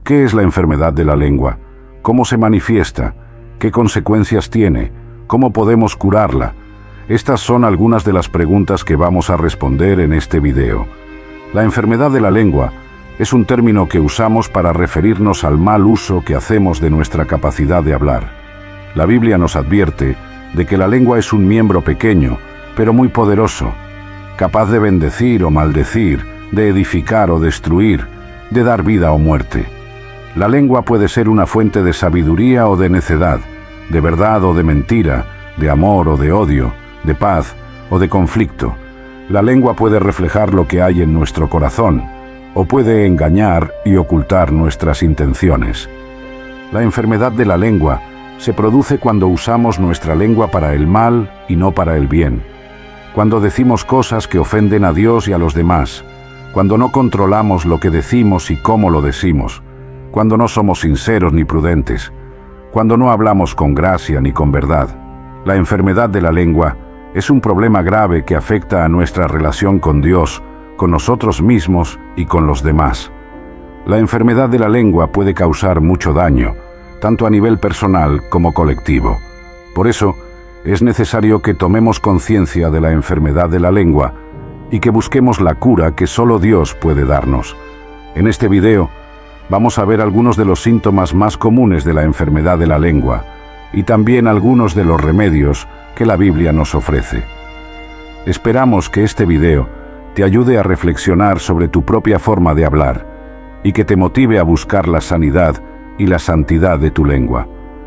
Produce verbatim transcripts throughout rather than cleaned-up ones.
¿Qué es la enfermedad de la lengua? ¿Cómo se manifiesta? ¿Qué consecuencias tiene? ¿Cómo podemos curarla? Estas son algunas de las preguntas que vamos a responder en este video. La enfermedad de la lengua es un término que usamos para referirnos al mal uso que hacemos de nuestra capacidad de hablar. La Biblia nos advierte de que la lengua es un miembro pequeño, pero muy poderoso, capaz de bendecir o maldecir, de edificar o destruir, de dar vida o muerte. La lengua puede ser una fuente de sabiduría o de necedad, de verdad o de mentira, de amor o de odio, de paz o de conflicto. La lengua puede reflejar lo que hay en nuestro corazón, o puede engañar y ocultar nuestras intenciones. La enfermedad de la lengua se produce cuando usamos nuestra lengua para el mal y no para el bien, cuando decimos cosas que ofenden a Dios y a los demás, cuando no controlamos lo que decimos y cómo lo decimos, cuando no somos sinceros ni prudentes, cuando no hablamos con gracia ni con verdad. La enfermedad de la lengua es un problema grave que afecta a nuestra relación con Dios, con nosotros mismos y con los demás. La enfermedad de la lengua puede causar mucho daño, tanto a nivel personal como colectivo. Por eso, es necesario que tomemos conciencia de la enfermedad de la lengua y que busquemos la cura que solo Dios puede darnos. En este video, vamos a ver algunos de los síntomas más comunes de la enfermedad de la lengua y también algunos de los remedios que la Biblia nos ofrece. Esperamos que este video te ayude a reflexionar sobre tu propia forma de hablar y que te motive a buscar la sanidad y la santidad de tu lengua.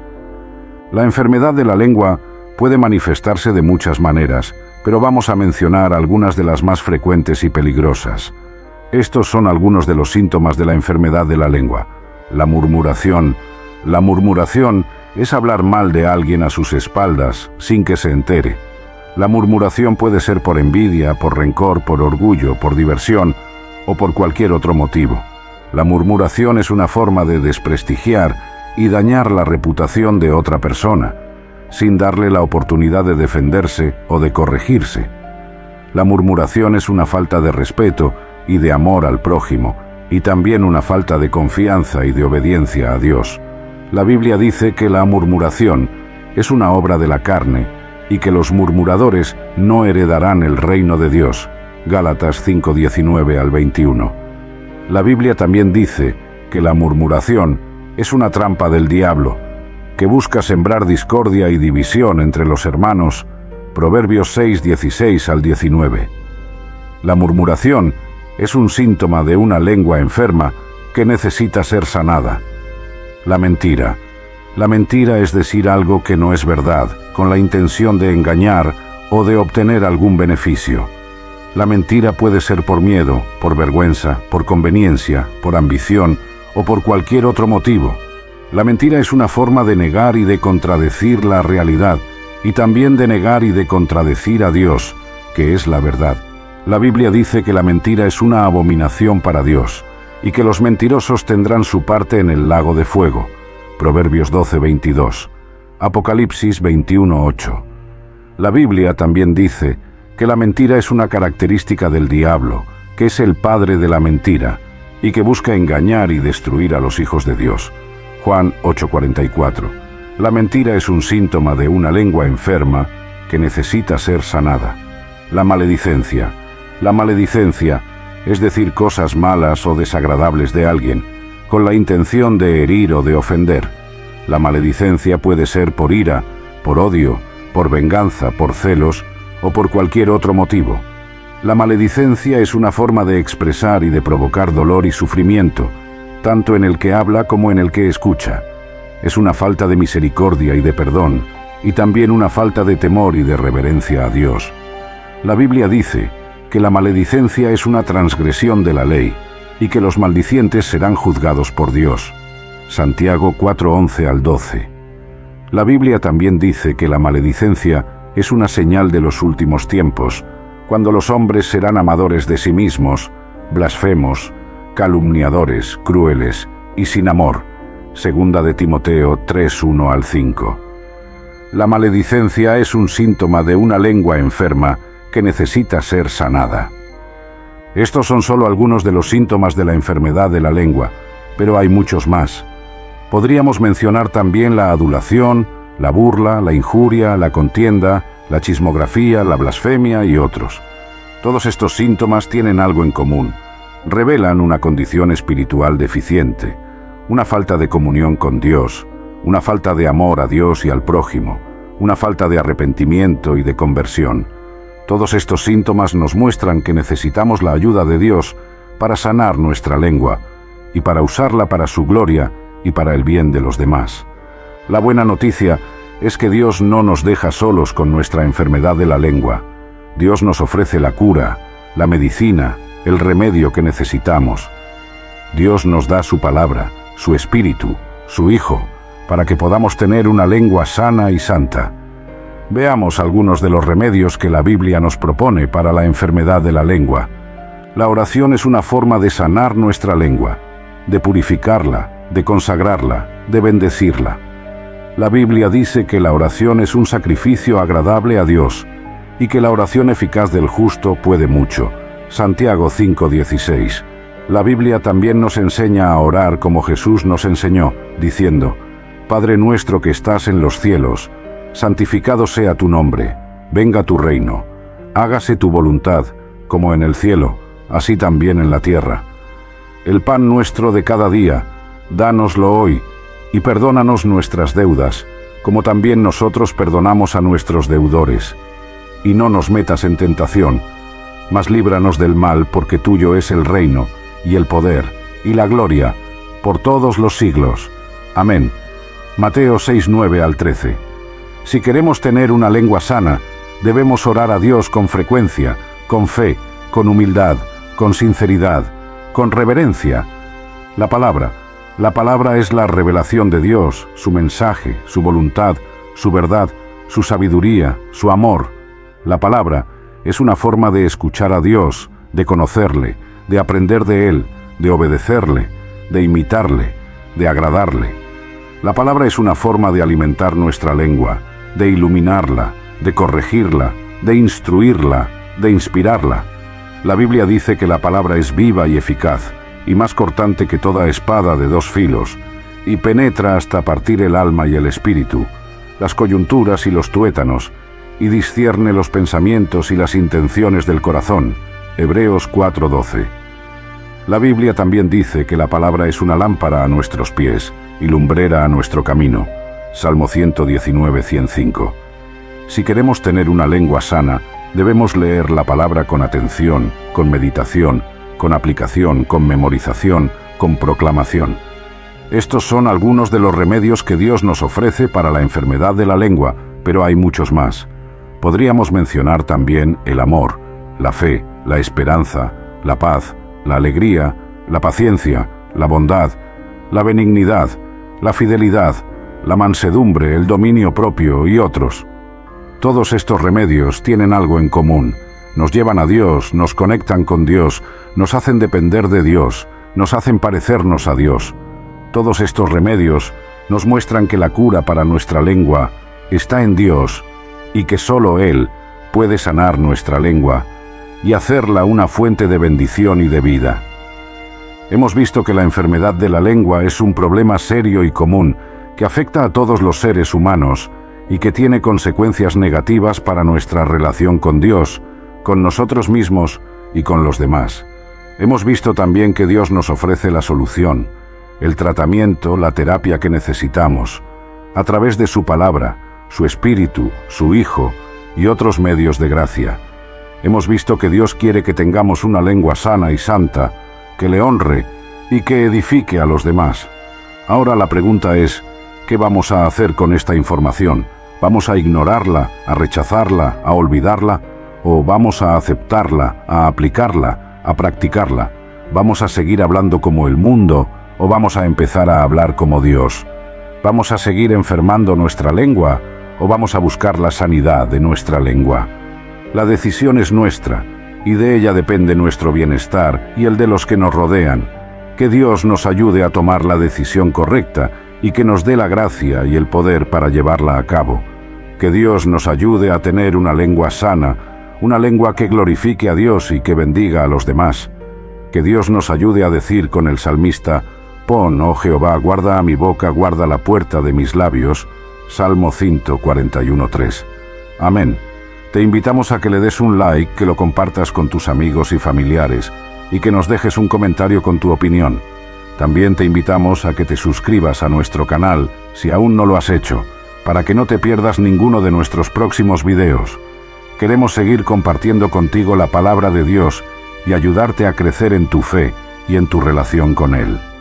La enfermedad de la lengua puede manifestarse de muchas maneras, pero vamos a mencionar algunas de las más frecuentes y peligrosas. Estos son algunos de los síntomas de la enfermedad de la lengua. La murmuración. La murmuración es hablar mal de alguien a sus espaldas sin que se entere. La murmuración puede ser por envidia, por rencor, por orgullo, por diversión o por cualquier otro motivo. La murmuración es una forma de desprestigiar y dañar la reputación de otra persona, sin darle la oportunidad de defenderse o de corregirse. La murmuración es una falta de respeto y de amor al prójimo, y también una falta de confianza y de obediencia a Dios. La Biblia dice que la murmuración es una obra de la carne y que los murmuradores no heredarán el reino de Dios. Gálatas cinco, diecinueve al veintiuno. La Biblia también dice que la murmuración es una trampa del diablo, que busca sembrar discordia y división entre los hermanos. Proverbios seis, dieciséis al diecinueve. La murmuración es un síntoma de una lengua enferma que necesita ser sanada. La mentira. La mentira es decir algo que no es verdad, con la intención de engañar o de obtener algún beneficio. La mentira puede ser por miedo, por vergüenza, por conveniencia, por ambición o por cualquier otro motivo. La mentira es una forma de negar y de contradecir la realidad, y también de negar y de contradecir a Dios, que es la verdad. La Biblia dice que la mentira es una abominación para Dios, y que los mentirosos tendrán su parte en el lago de fuego. Proverbios doce, veintidós. Apocalipsis veintiuno, ocho. La Biblia también dice que la mentira es una característica del diablo, que es el padre de la mentira, y que busca engañar y destruir a los hijos de Dios. Juan ocho, cuarenta y cuatro. La mentira es un síntoma de una lengua enferma que necesita ser sanada. La maledicencia. La maledicencia es decir cosas malas o desagradables de alguien, con la intención de herir o de ofender. La maledicencia puede ser por ira, por odio, por venganza, por celos o por cualquier otro motivo. La maledicencia es una forma de expresar y de provocar dolor y sufrimiento, tanto en el que habla como en el que escucha. Es una falta de misericordia y de perdón, y también una falta de temor y de reverencia a Dios. La Biblia dice que la maledicencia es una transgresión de la ley y que los maldicientes serán juzgados por Dios. Santiago cuatro, once al doce. La Biblia también dice que la maledicencia es una señal de los últimos tiempos, cuando los hombres serán amadores de sí mismos, blasfemos, calumniadores, crueles y sin amor. Segunda de Timoteo tres, uno al cinco. La maledicencia es un síntoma de una lengua enferma que necesita ser sanada. Estos son solo algunos de los síntomas de la enfermedad de la lengua, pero hay muchos más. Podríamos mencionar también la adulación, la burla, la injuria, la contienda, la chismografía, la blasfemia y otros. Todos estos síntomas tienen algo en común. Revelan una condición espiritual deficiente, una falta de comunión con Dios, una falta de amor a Dios y al prójimo, una falta de arrepentimiento y de conversión. Todos estos síntomas nos muestran que necesitamos la ayuda de Dios para sanar nuestra lengua y para usarla para su gloria y para el bien de los demás. La buena noticia es que Dios no nos deja solos con nuestra enfermedad de la lengua. Dios nos ofrece la cura, la medicina, el remedio que necesitamos. Dios nos da su palabra, su Espíritu, su Hijo, para que podamos tener una lengua sana y santa. Veamos algunos de los remedios que la Biblia nos propone para la enfermedad de la lengua. La oración es una forma de sanar nuestra lengua, de purificarla, de consagrarla, de bendecirla. La Biblia dice que la oración es un sacrificio agradable a Dios y que la oración eficaz del justo puede mucho. Santiago cinco dieciséis. La Biblia también nos enseña a orar como Jesús nos enseñó, diciendo: Padre nuestro que estás en los cielos, santificado sea tu nombre, venga tu reino, hágase tu voluntad, como en el cielo, así también en la tierra. El pan nuestro de cada día, dánoslo hoy, y perdónanos nuestras deudas, como también nosotros perdonamos a nuestros deudores. Y no nos metas en tentación, mas líbranos del mal, porque tuyo es el reino, y el poder, y la gloria, por todos los siglos. Amén. Mateo seis nueve al trece. Si queremos tener una lengua sana, debemos orar a Dios con frecuencia, con fe, con humildad, con sinceridad, con reverencia. La palabra, la palabra es la revelación de Dios, su mensaje, su voluntad, su verdad, su sabiduría, su amor. La palabra es una forma de escuchar a Dios, de conocerle, de aprender de Él, de obedecerle, de imitarle, de agradarle. La palabra es una forma de alimentar nuestra lengua, de iluminarla, de corregirla, de instruirla, de inspirarla. La Biblia dice que la palabra es viva y eficaz, y más cortante que toda espada de dos filos, y penetra hasta partir el alma y el espíritu, las coyunturas y los tuétanos, y discierne los pensamientos y las intenciones del corazón. Hebreos cuatro doce. La Biblia también dice que la palabra es una lámpara a nuestros pies y lumbrera a nuestro camino. Salmo ciento diecinueve, ciento cinco. Si queremos tener una lengua sana, debemos leer la palabra con atención, con meditación, con aplicación, con memorización, con proclamación. Estos son algunos de los remedios que Dios nos ofrece para la enfermedad de la lengua, pero hay muchos más. Podríamos mencionar también el amor, la fe, la esperanza, la paz, la alegría, la paciencia, la bondad, la benignidad, la fidelidad, la mansedumbre, el dominio propio y otros. Todos estos remedios tienen algo en común. Nos llevan a Dios, nos conectan con Dios, nos hacen depender de Dios, nos hacen parecernos a Dios. Todos estos remedios nos muestran que la cura para nuestra lengua está en Dios y que solo Él puede sanar nuestra lengua y hacerla una fuente de bendición y de vida. Hemos visto que la enfermedad de la lengua es un problema serio y común que afecta a todos los seres humanos y que tiene consecuencias negativas para nuestra relación con Dios, con nosotros mismos y con los demás. Hemos visto también que Dios nos ofrece la solución, el tratamiento, la terapia que necesitamos, a través de su palabra, su Espíritu, su Hijo y otros medios de gracia. Hemos visto que Dios quiere que tengamos una lengua sana y santa, que le honre y que edifique a los demás. Ahora la pregunta es, ¿qué vamos a hacer con esta información? ¿Vamos a ignorarla, a rechazarla, a olvidarla? ¿O vamos a aceptarla, a aplicarla, a practicarla? ¿Vamos a seguir hablando como el mundo o vamos a empezar a hablar como Dios? ¿Vamos a seguir enfermando nuestra lengua o vamos a buscar la sanidad de nuestra lengua? La decisión es nuestra y de ella depende nuestro bienestar y el de los que nos rodean. Que Dios nos ayude a tomar la decisión correcta y que nos dé la gracia y el poder para llevarla a cabo. Que Dios nos ayude a tener una lengua sana, una lengua que glorifique a Dios y que bendiga a los demás. Que Dios nos ayude a decir con el salmista: Pon, oh Jehová, guarda a mi boca, guarda la puerta de mis labios. Salmo ciento cuarenta y uno, tres. Amén. Te invitamos a que le des un like, que lo compartas con tus amigos y familiares, y que nos dejes un comentario con tu opinión. También te invitamos a que te suscribas a nuestro canal, si aún no lo has hecho, para que no te pierdas ninguno de nuestros próximos videos. Queremos seguir compartiendo contigo la palabra de Dios y ayudarte a crecer en tu fe y en tu relación con Él.